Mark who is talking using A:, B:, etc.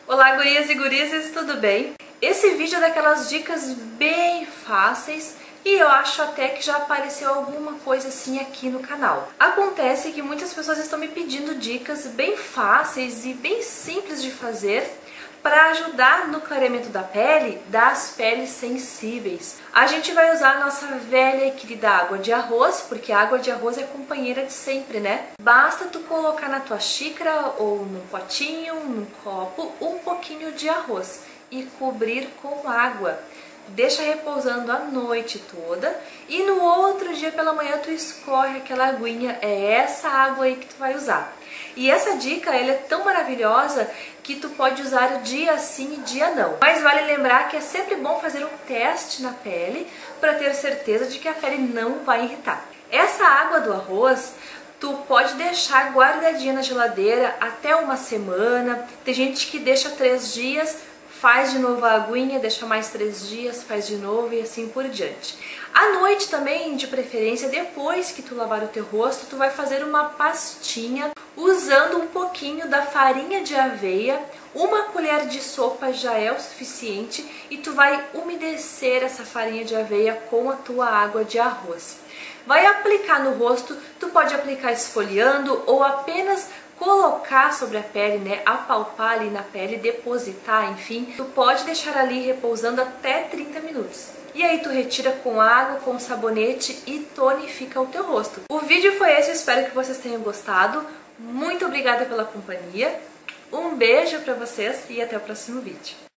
A: Olá, gurias e gurizes, tudo bem? Esse vídeo é daquelas dicas bem fáceis e eu acho até que já apareceu alguma coisa assim aqui no canal. Acontece que muitas pessoas estão me pedindo dicas bem fáceis e bem simples de fazer para ajudar no clareamento da pele, das peles sensíveis. A gente vai usar a nossa velha e querida água de arroz, porque a água de arroz é companheira de sempre, né? Basta tu colocar na tua xícara ou num potinho, num copo, um pouquinho de arroz e cobrir com água. Deixa repousando a noite toda e no outro dia pela manhã tu escorre aquela aguinha, é essa água aí que tu vai usar. E essa dica ela é tão maravilhosa que tu pode usar dia sim e dia não. Mas vale lembrar que é sempre bom fazer um teste na pele para ter certeza de que a pele não vai irritar. Essa água do arroz tu pode deixar guardadinha na geladeira até uma semana. Tem gente que deixa 3 dias, faz de novo a aguinha, deixa mais 3 dias, faz de novo e assim por diante. À noite também, de preferência, depois que tu lavar o teu rosto, tu vai fazer uma pastinha usando um pouquinho da farinha de aveia, uma colher de sopa já é o suficiente e tu vai umedecer essa farinha de aveia com a tua água de arroz. Vai aplicar no rosto, tu pode aplicar esfoliando ou apenas colocar sobre a pele, né, apalpar ali na pele, depositar, enfim. Tu pode deixar ali repousando até 30 minutos. E aí tu retira com água, com sabonete e tonifica o teu rosto. O vídeo foi esse, eu espero que vocês tenham gostado. Muito obrigada pela companhia. Um beijo pra vocês e até o próximo vídeo.